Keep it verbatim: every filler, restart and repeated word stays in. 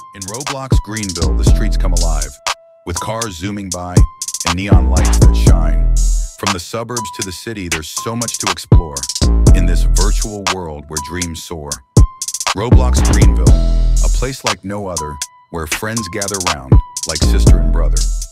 In Roblox Greenville, the streets come alive, with cars zooming by and neon lights that shine. From the suburbs to the city, there's so much to explore in this virtual world where dreams soar. Roblox Greenville, a place like no other, where friends gather round like sister and brother.